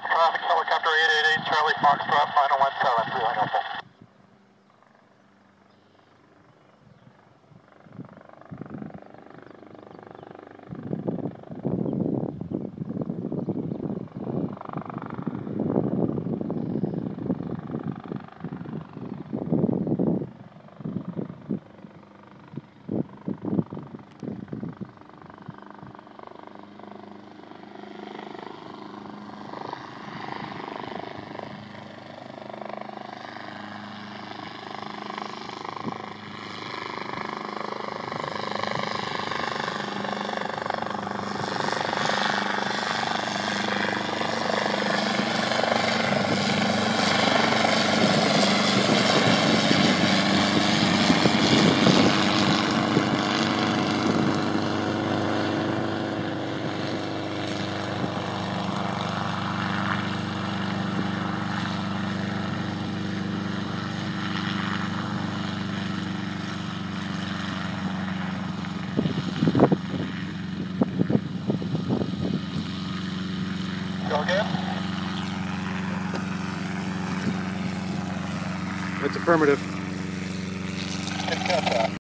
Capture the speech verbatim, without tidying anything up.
Traffic helicopter eight eight eight, Charlie Foxtrot, final one seven, three hundred full. Go again? That's affirmative. Good catch.